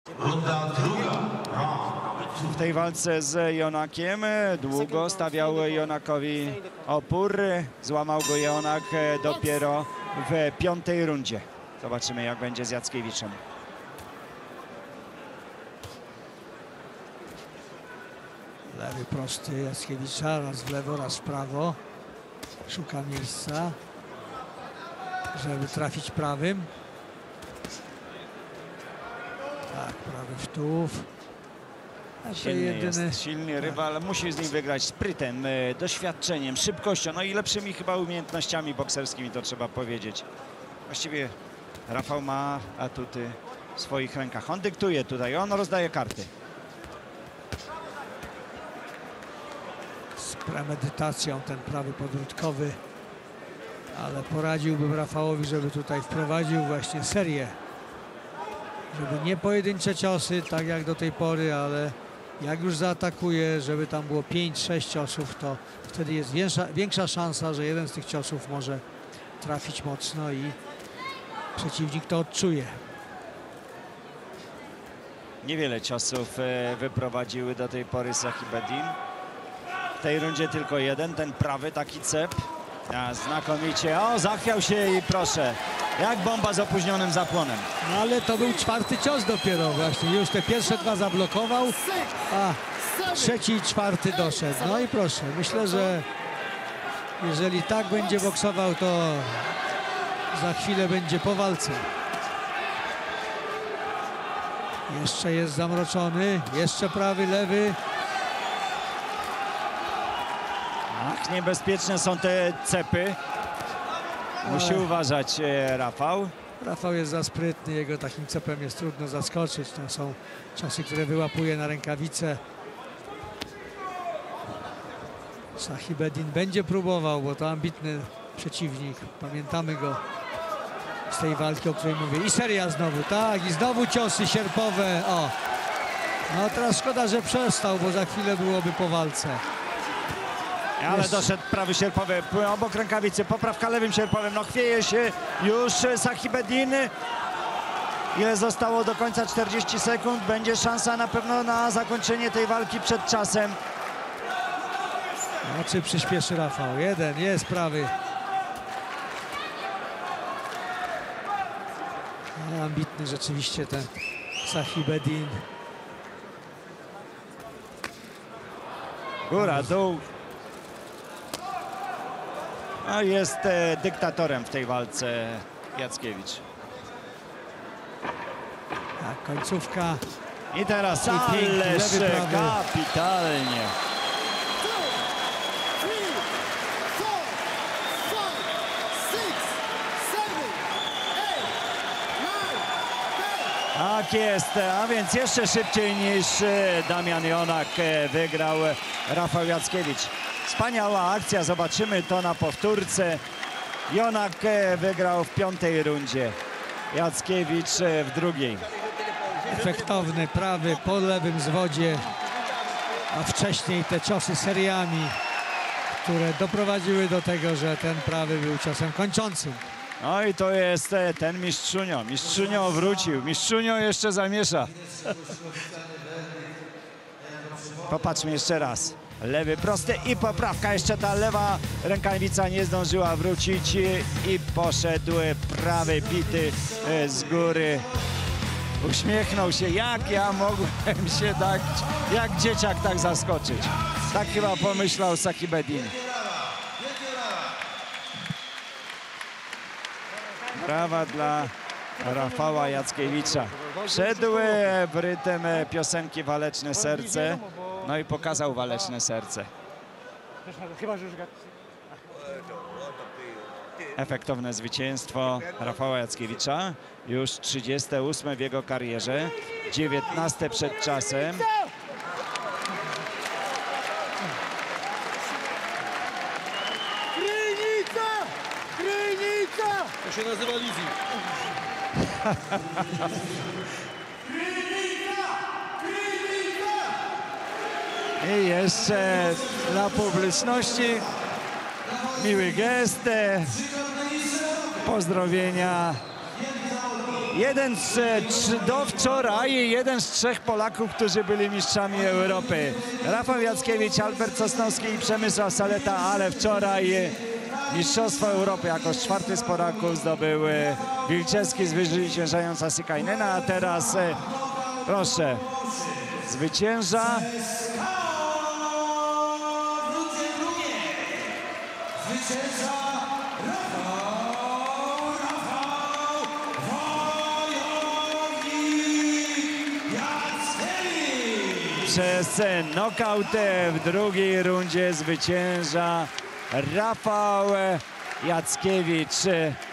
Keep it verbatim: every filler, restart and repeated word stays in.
Runda druga. W tej walce z Jonakiem długo stawiał Jonakowi opór. Złamał go Jonak dopiero w piątej rundzie. Zobaczymy, jak będzie z Jackiewiczem. Lewy prosty Jackiewicza, raz w lewo, raz w prawo. Szuka miejsca, żeby trafić prawym. Tak, prawy wtów. Silny jedyny... jest, silny rywal, musi z nim wygrać sprytem, doświadczeniem, szybkością, no i lepszymi chyba umiejętnościami bokserskimi, to trzeba powiedzieć. Właściwie Rafał ma atuty w swoich rękach. On dyktuje tutaj, on rozdaje karty. Z premedytacją ten prawy podwrótkowy, ale poradziłbym Rafałowi, żeby tutaj wprowadził właśnie serię. Żeby nie pojedyncze ciosy, tak jak do tej pory, ale jak już zaatakuje, żeby tam było pięć sześć ciosów, to wtedy jest większa, większa szansa, że jeden z tych ciosów może trafić mocno i przeciwnik to odczuje. Niewiele ciosów wyprowadziły do tej pory Sahibedin. W tej rundzie tylko jeden, ten prawy taki cep. A, znakomicie, o, zachwiał się i proszę, jak bomba z opóźnionym zapłonem. No ale to był czwarty cios dopiero właśnie, już te pierwsze dwa zablokował, a trzeci i czwarty doszedł. No i proszę, myślę, że jeżeli tak będzie boksował, to za chwilę będzie po walce. Jeszcze jest zamroczony, jeszcze prawy, lewy. Ach, niebezpieczne są te cepy. Musi Ale... uważać e, Rafał. Rafał jest za sprytny, jego takim cepem jest trudno zaskoczyć. To są ciosy, które wyłapuje na rękawice. Sahibedin będzie próbował, bo to ambitny przeciwnik. Pamiętamy go z tej walki, o której mówię. I seria znowu, tak, i znowu ciosy sierpowe. O. No teraz szkoda, że przestał, bo za chwilę byłoby po walce. Ale Jest. doszedł prawy sierpowy obok rękawicy, poprawka lewym sierpowym, no chwieje się już Sahibedin. Ile zostało do końca? czterdzieści sekund, będzie szansa na pewno na zakończenie tej walki przed czasem. No, czy przyspieszy Rafał? Jeden, jest prawy. No, ambitny rzeczywiście ten Sahibedin. Góra, dół. A jest e, dyktatorem w tej walce Jackiewicz. Tak, końcówka. I teraz I piękny, ależ lewy, prawy. kapitalnie. Tak jest, a więc jeszcze szybciej niż Damian Jonak wygrał Rafał Jackiewicz. Wspaniała akcja, zobaczymy to na powtórce. Jonak wygrał w piątej rundzie, Jackiewicz w drugiej. Efektowny prawy po lewym zwodzie, a wcześniej te ciosy seriami, które doprowadziły do tego, że ten prawy był ciosem kończącym. No i to jest ten mistrzunio. Mistrzunio wrócił. Mistrzunio jeszcze zamiesza. Popatrzmy jeszcze raz. Lewy prosty i poprawka. Jeszcze ta lewa rękawica nie zdążyła wrócić i poszedł prawy bity z góry. Uśmiechnął się. Jak ja mogłem się tak, jak dzieciak tak zaskoczyć? Tak chyba pomyślał Sahibedin. Brawa dla Rafała Jackiewicza. Wszedł w rytm piosenki Waleczne Serce, no i pokazał waleczne serce. Efektowne zwycięstwo Rafała Jackiewicza, już trzydzieste ósme w jego karierze, dziewiętnaste przed czasem. To się nazywa leasing. I jeszcze dla publiczności miły gest, pozdrowienia jeden z, trz, do wczoraj jeden z trzech Polaków, którzy byli mistrzami Europy. Rafał Jackiewicz, Albert Sosnowski i Przemysław Saleta, ale wczoraj Mistrzostwo Europy jako czwarty z Polaków zdobył Wilczewski, zwyciężając Hassikainena, a teraz proszę, zwycięża Zwycięża Rafał, Rafał Wojownik Jackiewicz. przez nokaut w drugiej rundzie zwycięża Rafał Jackiewicz.